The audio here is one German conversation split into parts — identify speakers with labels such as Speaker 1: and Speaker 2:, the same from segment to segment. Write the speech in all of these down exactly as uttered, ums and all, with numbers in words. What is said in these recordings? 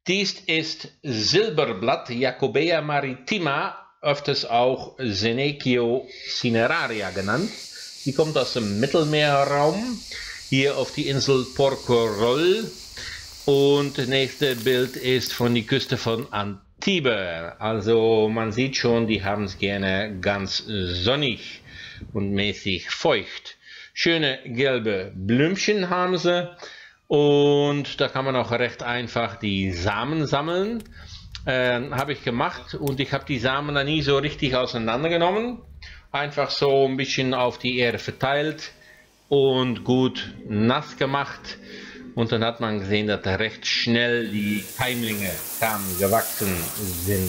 Speaker 1: Dies ist Silberblatt Jacobea maritima, öfters auch Senecio cineraria genannt. Sie kommt aus dem Mittelmeerraum, hier auf die Insel Porquerolles. Und das nächste Bild ist von der Küste von Antibes. Also man sieht schon, die haben es gerne ganz sonnig und mäßig feucht. Schöne gelbe Blümchen haben sie. Und da kann man auch recht einfach die Samen sammeln. Äh, habe ich gemacht und ich habe die Samen da nie so richtig auseinandergenommen. Einfach so ein bisschen auf die Erde verteilt und gut nass gemacht. Und dann hat man gesehen, dass da recht schnell die Keimlinge kamen, gewachsen sind.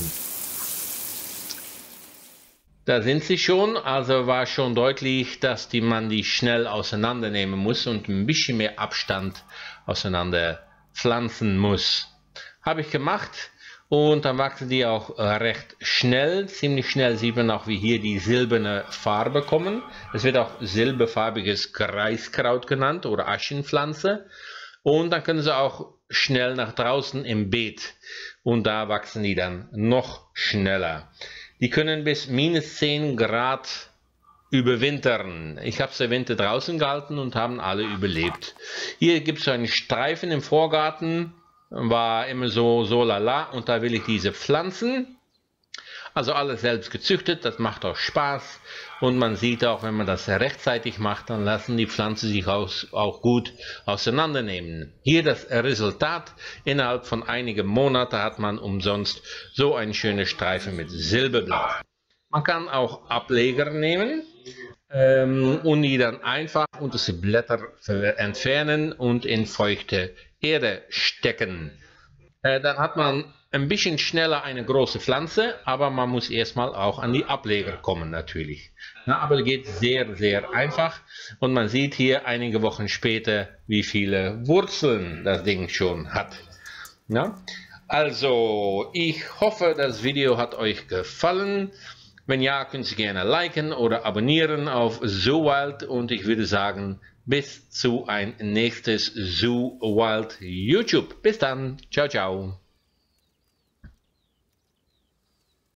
Speaker 1: Da sind sie schon, also war schon deutlich, dass die, man die schnell auseinandernehmen muss und ein bisschen mehr Abstand auseinander pflanzen muss. Habe ich gemacht und dann wachsen die auch recht schnell. Ziemlich schnell sieht man auch, wie hier die silberne Farbe kommen. Es wird auch silberfarbiges Kreiskraut genannt oder Aschenpflanze. Und dann können sie auch schnell nach draußen im Beet und da wachsen die dann noch schneller. Die können bis minus zehn Grad überwintern. Ich habe sie Winter draußen gehalten und haben alle überlebt. Hier gibt es einen Streifen im Vorgarten, war immer so, so lala, und da will ich diese pflanzen. Also alles selbst gezüchtet, das macht auch Spaß und man sieht auch, wenn man das rechtzeitig macht, dann lassen die Pflanzen sich aus, auch gut auseinandernehmen. Hier das Resultat, innerhalb von einigen Monaten hat man umsonst so eine schöne Streife mit Silberblatt. Man kann auch Ableger nehmen ähm, und die dann einfach unter die Blätter entfernen und in feuchte Erde stecken. Äh, dann hat man ein bisschen schneller eine große Pflanze, aber man muss erstmal auch an die Ableger kommen natürlich. Na, aber geht sehr, sehr einfach und man sieht hier einige Wochen später, wie viele Wurzeln das Ding schon hat. Na? Also, ich hoffe, das Video hat euch gefallen. Wenn ja, könnt ihr gerne liken oder abonnieren auf Zoo Wild und ich würde sagen, bis zu ein nächstes Zoo Wild YouTube. Bis dann, ciao, ciao.